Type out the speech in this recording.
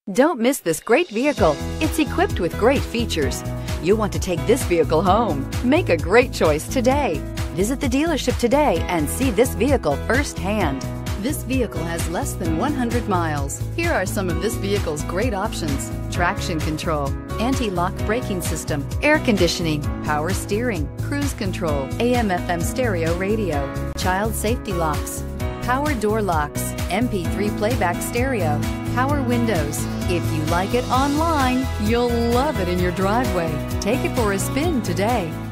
Don't miss this great vehicle. It's equipped with great features. You'll want to take this vehicle home. Make a great choice today. Visit the dealership today and see this vehicle firsthand. This vehicle has less than 100 miles. Here are some of this vehicle's great options: traction control, anti-lock braking system, air conditioning, power steering, cruise control, AM/FM stereo radio, child safety locks, power door locks, MP3 playback stereo, power windows. If you like it online, you'll love it in your driveway. Take it for a spin today.